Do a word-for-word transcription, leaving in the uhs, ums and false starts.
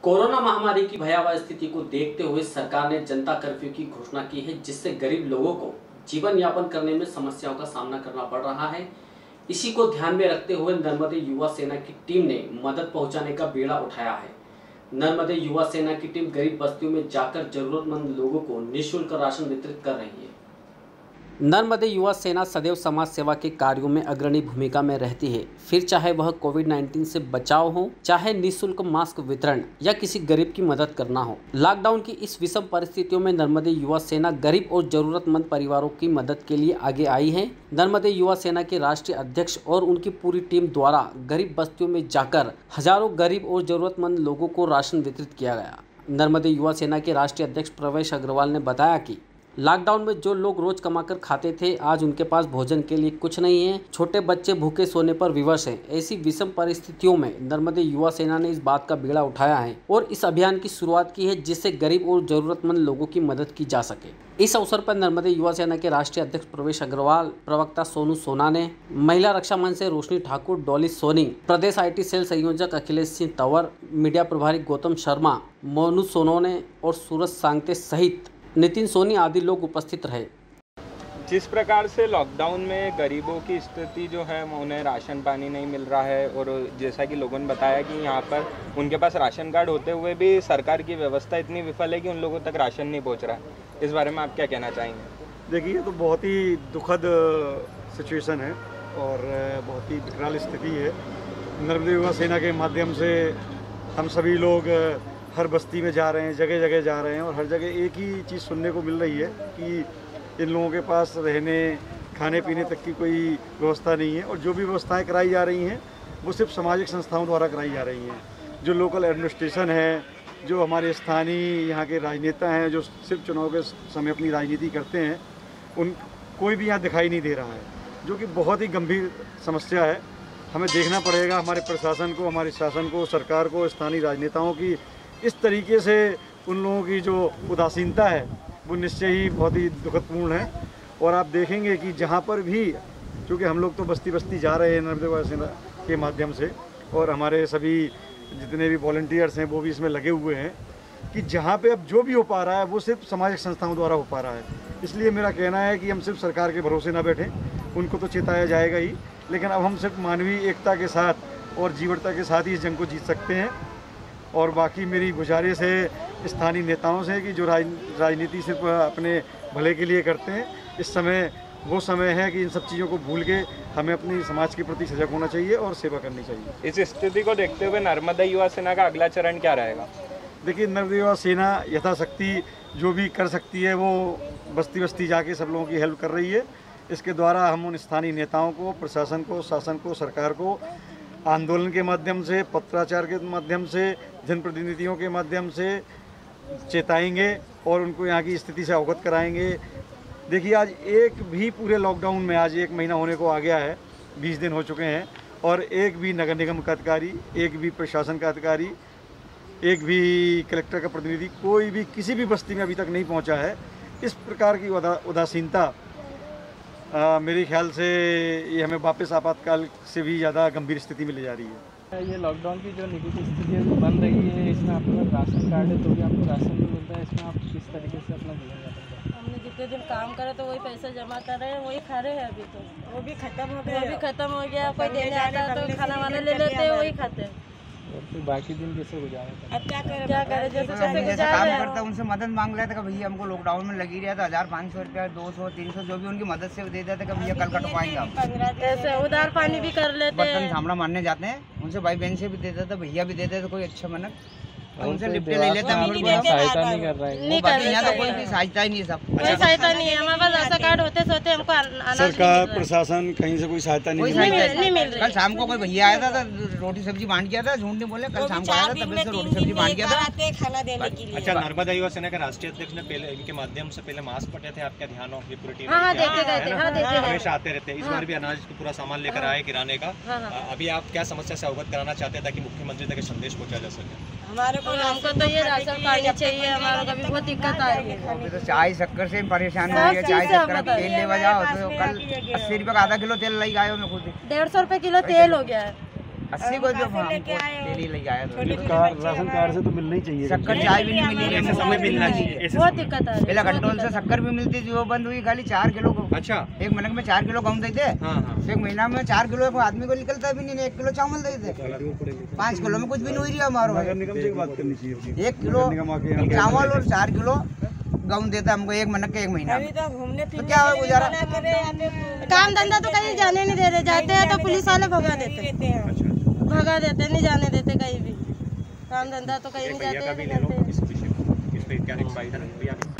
Corona महामारी की भयावह स्थिति को देखते हुए सरकार ने जनता कर्फ्यू की घोषणा की है, जिससे गरीब लोगों को जीवन यापन करने में समस्याओं का सामना करना पड़ रहा है। इसी को ध्यान में रखते हुए नर्मदे युवा सेना की टीम ने मदद पहुंचाने का बीड़ा उठाया है। नर्मदे युवा सेना की टीम गरीब बस्तियों में जाकर जरूरतमंद लोगों को निःशुल्क राशन वितरित कर रही है। नर्मदे युवा सेना सदैव समाज सेवा के कार्यों में अग्रणी भूमिका में रहती है, फिर चाहे वह कोविड उन्नीस से बचाव हो, चाहे निःशुल्क मास्क वितरण या किसी गरीब की मदद करना हो। लॉकडाउन की इस विषम परिस्थितियों में नर्मदे युवा सेना गरीब और जरूरतमंद परिवारों की मदद के लिए आगे आई है। नर्मदे युवा सेना के राष्ट्रीय अध्यक्ष और उनकी पूरी टीम द्वारा गरीब बस्तियों में जाकर हजारों गरीब और जरूरतमंद लोगों को राशन वितरित किया गया। नर्मदे युवा सेना के राष्ट्रीय अध्यक्ष प्रवेश अग्रवाल ने बताया कि लॉकडाउन में जो लोग रोज कमाकर खाते थे, आज उनके पास भोजन के लिए कुछ नहीं है। छोटे बच्चे भूखे सोने पर विवश हैं। ऐसी विषम परिस्थितियों में नर्मदे युवा सेना ने इस बात का बीड़ा उठाया है और इस अभियान की शुरुआत की है, जिससे गरीब और जरूरतमंद लोगों की मदद की जा सके। इस अवसर पर नर्मदे युवा सेना के राष्ट्रीय अध्यक्ष प्रवेश अग्रवाल, प्रवक्ता सोनू सोना ने, महिला रक्षा मंच से रोशनी ठाकुर, डॉली सोनी, प्रदेश आई टी सेल संयोजक अखिलेश सिंह तंवर, मीडिया प्रभारी गौतम शर्मा, मोनू सोनोने और सूरज सांगते सहित नितिन सोनी आदि लोग उपस्थित रहे। जिस प्रकार से लॉकडाउन में गरीबों की स्थिति जो है, उन्हें राशन पानी नहीं मिल रहा है और जैसा कि लोगों ने बताया कि यहाँ पर उनके पास राशन कार्ड होते हुए भी सरकार की व्यवस्था इतनी विफल है कि उन लोगों तक राशन नहीं पहुँच रहा है। इस बारे में आप क्या कहना चाहेंगे? देखिए, ये तो बहुत ही दुखद सिचुएशन है और बहुत ही विकराल स्थिति है। नर्मदे युवा सेना के माध्यम से हम सभी लोग हर बस्ती में जा रहे हैं, जगह जगह जा रहे हैं और हर जगह एक ही चीज़ सुनने को मिल रही है कि इन लोगों के पास रहने खाने पीने तक की कोई व्यवस्था नहीं है और जो भी व्यवस्थाएं कराई जा रही हैं वो सिर्फ सामाजिक संस्थाओं द्वारा कराई जा रही हैं। जो लोकल एडमिनिस्ट्रेशन है, जो हमारे स्थानीय यहाँ के राजनेता हैं, जो सिर्फ चुनाव के समय अपनी राजनीति करते हैं, उन कोई भी यहाँ दिखाई नहीं दे रहा है, जो कि बहुत ही गंभीर समस्या है। हमें देखना पड़ेगा हमारे प्रशासन को, हमारे शासन को, सरकार को, स्थानीय राजनेताओं की इस तरीके से उन लोगों की जो उदासीनता है वो निश्चय ही बहुत ही दुखदपूर्ण है। और आप देखेंगे कि जहाँ पर भी, क्योंकि हम लोग तो बस्ती बस्ती जा रहे हैं नर्मदे युवा सेना के माध्यम से और हमारे सभी जितने भी वॉलंटियर्स हैं वो भी इसमें लगे हुए हैं, कि जहाँ पे अब जो भी हो पा रहा है वो सिर्फ सामाजिक संस्थाओं द्वारा हो पा रहा है। इसलिए मेरा कहना है कि हम सिर्फ सरकार के भरोसे ना बैठें, उनको तो चेताया जाएगा ही, लेकिन अब हम सिर्फ मानवीय एकता के साथ और जीवटता के साथ ही इस जंग को जीत सकते हैं। और बाकी मेरी गुजारिश है स्थानीय नेताओं से कि जो राज, राजनीति सिर्फ अपने भले के लिए करते हैं, इस समय वो समय है कि इन सब चीज़ों को भूल के हमें अपनी समाज के प्रति सजग होना चाहिए और सेवा करनी चाहिए। इस स्थिति को देखते हुए नर्मदे युवा सेना का अगला चरण क्या रहेगा? देखिए, नर्मदे युवा सेना यथाशक्ति जो भी कर सकती है वो बस्ती बस्ती जाके सब लोगों की हेल्प कर रही है। इसके द्वारा हम उन स्थानीय नेताओं को, प्रशासन को, शासन को, सरकार को आंदोलन के माध्यम से, पत्राचार के माध्यम से, जनप्रतिनिधियों के माध्यम से चेताएंगे और उनको यहाँ की स्थिति से अवगत कराएंगे। देखिए, आज एक भी पूरे लॉकडाउन में आज एक महीना होने को आ गया है, बीस दिन हो चुके हैं और एक भी नगर निगम का अधिकारी, एक भी प्रशासन का अधिकारी, एक भी कलेक्टर का प्रतिनिधि, कोई भी किसी भी बस्ती में अभी तक नहीं पहुँचा है। इस प्रकार की उदा, उदासीनता आ, मेरे ख्याल से ये हमें वापस आपातकाल से भी ज़्यादा गंभीर स्थिति में ले जा रही है। ये लॉकडाउन की जो निगेटिव स्थिति है वो बन रही है, इसमें आपका राशन कार्ड है तो भी आपको राशन नहीं मिलता है, इसमें आप किस तरीके से अपना जीवन यापन करते हैं? हमने जितने दिन काम करे तो वही पैसा जमा कर रहे हैं, वही खा रहे हैं। अभी तो वो भी खत्म हो गया, वो भी खत्म हो गया। कोई देने आता है तो खाना वाना ले लेते हैं, वही खाते हैं। और फिर बाकी दिन कैसे गुजारा? अब क्या करें, क्या करें, जैसे जैसे काम करता है उनसे मदद मांग रहे थे कि भैया हमको लॉकडाउन में लगी रहा था, हज़ार पाँच सौ रुपया, दो सौ, तीन सौ, जो भी उनकी मदद से दे देते कि भैया कल कट पाएंगे आप। ऐसे उधार पानी भी कर लेते हैं, बर्तन सामना मारने जाते हैं, उनसे भाई बहन से भी दे देते, भैया भी देते थे, कोई अच्छा मनक उनसे लिपटे ले लेते हैं। सहायता नहीं कर रहा है, नहीं कर रहे, यहाँ तो कोई भी सहायता ही नहीं है, सब कोई सहायता नहीं है। हमारे पास राशन कार्ड होते सोते हमको सरकार, प्रशासन कहीं से कोई सहायता नहीं नहीं मिल रही। कल शाम को कोई भैया आया था, रोटी सब्जी बांट किया था, झूठ नहीं बोले, कल शाम को आया था, तब से रोटी सब्जी बांट किया था, खाना देने के लिए। अच्छा, नर्मदा युवा सेना के राष्ट्रीय अध्यक्ष ने पहले इनके माध्यम से पहले मास्क पटे थे, आपका ध्यान हो? ये पूरी टीम हमेशा आते रहते हैं, इस बार भी अनाज का पूरा सामान लेकर आए किराने का। अभी आप क्या समस्या से अवगत कराना चाहते हैं ताकि मुख्यमंत्री तक संदेश पहुंचा जा सके? हमारे को हमको तो ये राशन कार्ड चाहिए, हमारा कभी बहुत दिक्कत आ रही है। अभी तो चाय शक्कर से परेशान हो गया, चाय शक्कर तेल ले जाओ तो कल अस्सी रुपये का आधा किलो तेल लाई आए मैं खुद। डेढ़ सौ रुपये किलो तेल हो गया है। अस्सी को जो डेली लेके आया था। राशन कार्ड से तो मिलना ही चाहिए। शक्कर चाय भी नहीं मिली, ऐसे समय मिलना चाहिए। बहुत दिक्कत है। पहले कंट्रोल से शक्कर भी मिलती थी, वो बंद हुई, खाली चार किलो को। अच्छा, एक महीने में चार किलो गेहूं देते, हाँ हाँ, एक महीना में चार किलो एक आदमी को निकलता भी नहीं, एक किलो चावल देते, पाँच किलो में कुछ भी नहीं हुई रही हमारे। नगर निगम से बात करनी चाहिए। एक किलो चावल और चार किलो गेहूं देता हमको एक महीने के एक महीना में। तो क्या हो गुजारा? काम धंधा तो कहीं जाने नहीं दे रहे, जाते हैं तो पुलिस वाले भगा देते हैं, भगा देते हैं, नहीं जाने देते कहीं भी। काम धंधा तो कहीं नहीं जाते हैं।